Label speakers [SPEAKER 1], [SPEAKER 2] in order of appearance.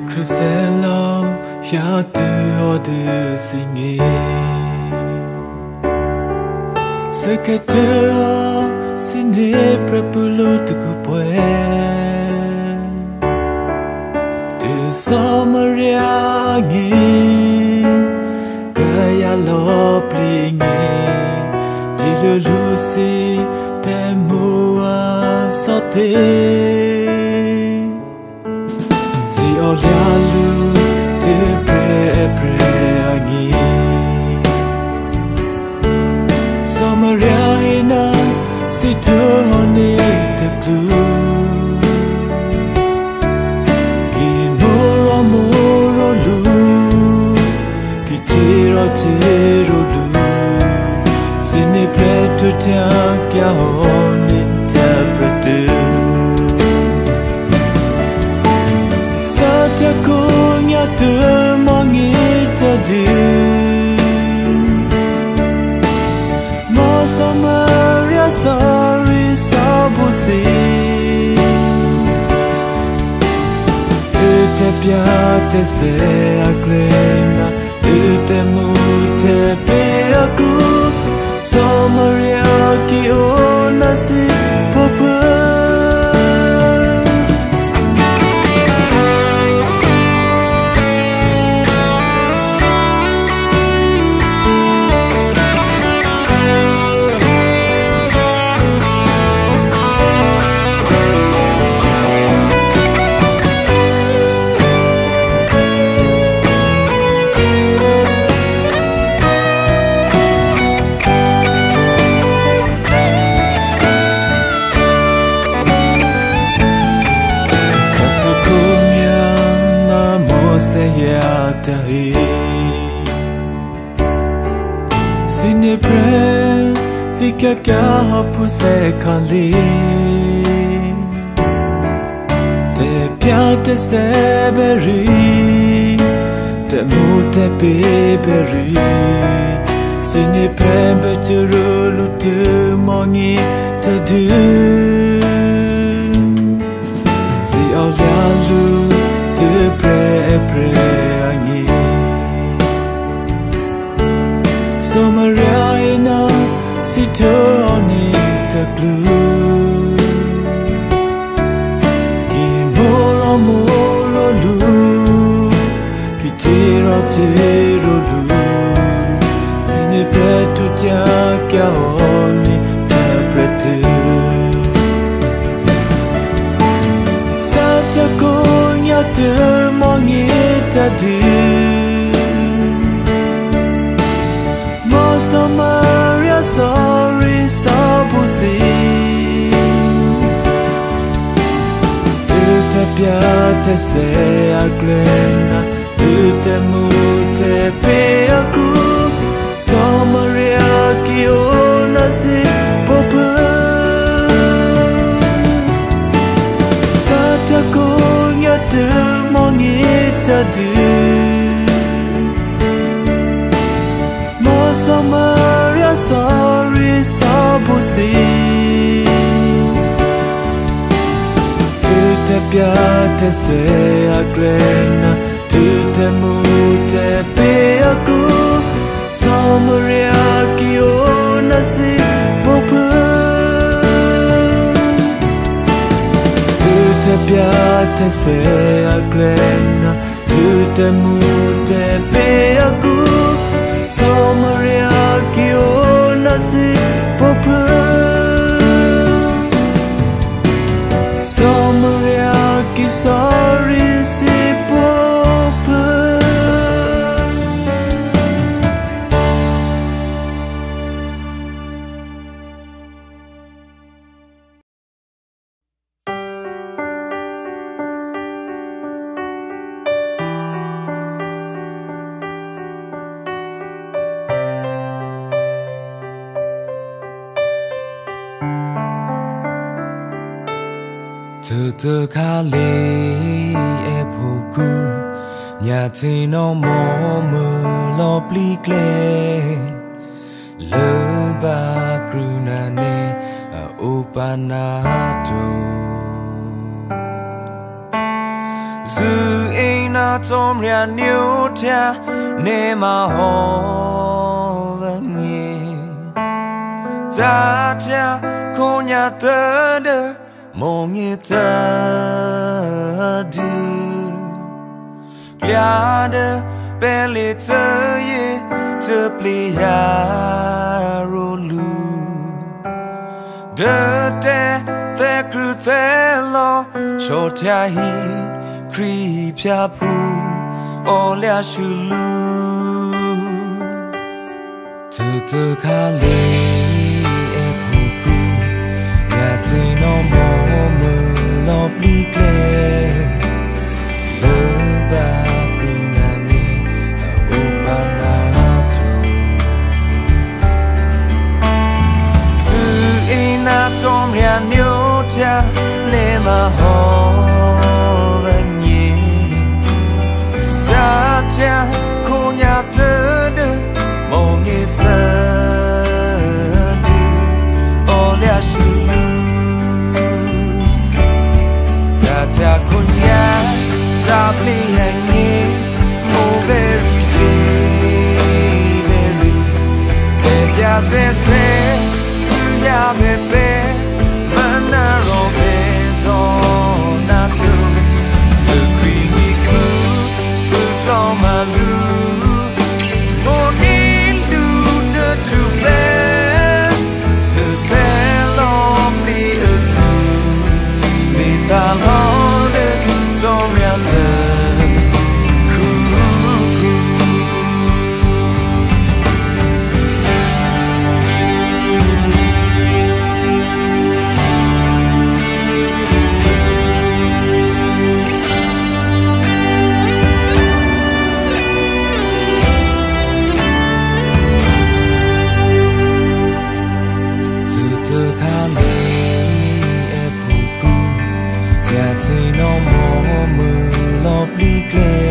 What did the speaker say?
[SPEAKER 1] Cruzello, ya tu ode singing. Secretary, sine prepulo to kupwe. De Samaria ngi, kaya lo plingi. De lucy, de mua sote. Si olialu de pre angi. Samaria ina si tuhone te blue. Ki moro lu, ki tiro lu. Sini pre tu tia kya hon interprete. Kunya tu mangitadu Samaria sorry sabusi Tu te piate se aglena Tu te mute pe aku Samaria ki onasi popu Sine pre vika kya puse khali te piate se beri te mute beri Sine pre beturu lutu mongi te du Si olialu te pre angi Samaria ina si tuhone te blue. Ki moro lu, ki tiro lu. Sine pretu tia kya honi interprete. Sata kunya te mangitadu. Samaria sorry sabusi Tu te piate se aglena Tu te mute pe aku Samaria ki onasi popu Sata kunya te mangitadu Samaria sorry sabusi Tu te piate se aglena Tu te mute pe aku Samaria ki onasi popu Tu te piate se aglena Tu te mute pe aku Samaria ki onasi popu Samaria ki sorry si popu Tu kali e puku Nyati no mo lo plikle Luba krunane upanato Zu ina tôm ria níu thia nê mà hồ vang nghe cha thia cô nhà tớ đơ mồ nghe tớ đi lia đơ bê lì tớ ye tớ pli ya ru lu đơ tê tê cử tê lo sô thia hi kri pia pu o lia shu lu tu tu kha le e pu ku ya te no mo mu lo pli ple lo ba ku na ni o pa na tu su e na tom ya nyu tia le ma ho cô nhà tớ đơ mồ nghe tớ đi ô lia shu cha cha cô nhà ta pli hành nghe mồ bê ri chi bê ri te ya te se ya bê bê mà na ro bê zo na tu Malu, oh into the true bed, to tell on the with the loaded Dorian. No more, more, lovely.